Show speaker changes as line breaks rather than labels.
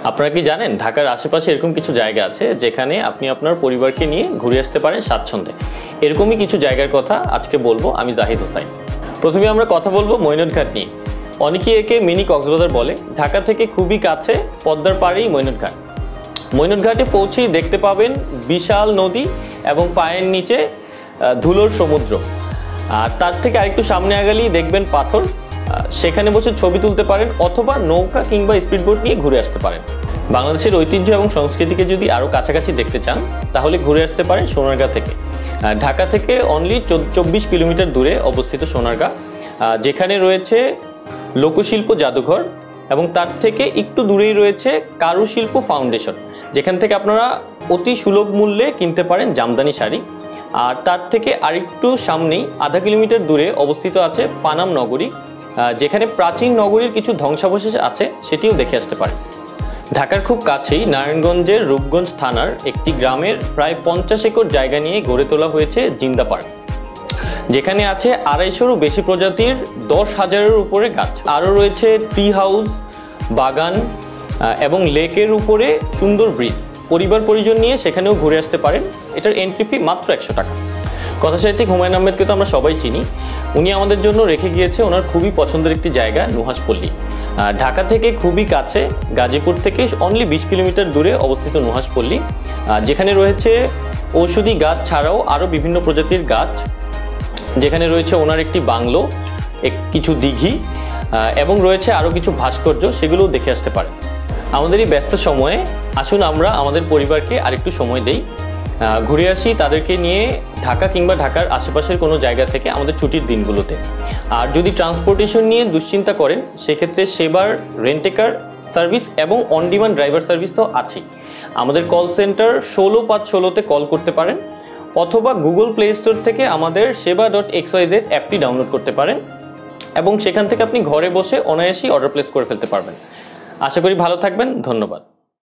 আপনারা কি জানেন ঢাকার আশেপাশে এরকম কিছু জায়গা আছে যেখানে আপনি আপনার পরিবারকে নিয়ে ঘুরে আসতে পারেন স্বাচ্ছন্দ্যে। এরকমই কিছু জায়গার কথা আজকে বলবো আমি জাহিদ হোসাইন। প্রথমে আমরা কথা বলবো মৈনটঘাট নিয়ে। অনেকেই একে মিনি কক্সবাজার বলে। ঢাকা থেকে খুবই কাছে, পদ্মার পাড়েই মৈনটঘাট। মৈনটঘাটে পৌঁছেই দেখতে পাবেন বিশাল নদী এবং পায়ের নিচে ধুলোর সমুদ্র। আর তার থেকে আরেকটু সামনে আগালেই দেখবেন পাথর। সেখানে বসে ছবি তুলতে পারেন অথবা নৌকা কিংবা স্পিডবোট নিয়ে ঘুরে আসতে পারেন। বাংলাদেশের ঐতিহ্য এবং সংস্কৃতিকে যদি আরও কাছাকাছি দেখতে চান তাহলে ঘুরে আসতে পারেন সোনারগাঁ থেকে। ঢাকা থেকে অনলি 24 কিলোমিটার দূরে অবস্থিত সোনারগাঁ, যেখানে রয়েছে লোকশিল্প জাদুঘর এবং তার থেকে একটু দূরেই রয়েছে কারুশিল্প ফাউন্ডেশন, যেখান থেকে আপনারা অতি সুলভ মূল্যে কিনতে পারেন জামদানি শাড়ি। আর তার থেকে আরেকটু সামনেই আধা কিলোমিটার দূরে অবস্থিত আছে পানাম নগরী, যেখানে প্রাচীন নগরীর কিছু ধ্বংসাবশেষ আছে, সেটিও দেখে আসতে পারেন। ঢাকার খুব কাছেই নারায়ণগঞ্জের রূপগঞ্জ থানার একটি গ্রামের প্রায় 50 একর জায়গা নিয়ে গড়ে তোলা হয়েছে জিন্দা পার্ক, যেখানে আছে 250-রও বেশি প্রজাতির 10,000-এর উপরে গাছ। আরও রয়েছে ট্রি হাউস, বাগান এবং লেকের উপরে সুন্দর ব্রিজ। পরিবার পরিজন নিয়ে সেখানেও ঘুরে আসতে পারেন। এটার এন্ট্রি ফি মাত্র 100 টাকা। কথাসাহিত্যিক হুমায়ুন আহমেদকে তো আমরা সবাই চিনি। উনি আমাদের জন্য রেখে গিয়েছে ওনার খুবই পছন্দের একটি জায়গা, নুহাসপল্লী। ঢাকা থেকে খুবই কাছে, গাজীপুর থেকে অনলি 20 কিলোমিটার দূরে অবস্থিত নুহাসপল্লী, যেখানে রয়েছে ঔষধি গাছ ছাড়াও আরও বিভিন্ন প্রজাতির গাছ। যেখানে রয়েছে ওনার একটি বাংলো, কিছু দিঘি এবং রয়েছে আরও কিছু ভাস্কর্য, সেগুলোও দেখে আসতে পারেন। আমাদের এই ব্যস্ত সময়ে আসুন আমরা আমাদের পরিবারকে আরেকটু সময় দেই, ঘুরে আসি তাদেরকে নিয়ে ঢাকা কিংবা ঢাকার আশেপাশের কোনো জায়গা থেকে আমাদের ছুটির দিনগুলোতে। আর যদি ট্রান্সপোর্টেশন নিয়ে দুশ্চিন্তা করেন সেক্ষেত্রে সেবার রেন্টেকার সার্ভিস এবং অন ডিমান্ড ড্রাইভার সার্ভিস তো আছেই। আমাদের কল সেন্টার 16516-তে কল করতে পারেন অথবা গুগল প্লে স্টোর থেকে আমাদের Sheba.xyz অ্যাপটি ডাউনলোড করতে পারেন এবং সেখান থেকে আপনি ঘরে বসে অনায়াসেই অর্ডার প্লেস করে ফেলতে পারবেন। আশা করি ভালো থাকবেন। ধন্যবাদ।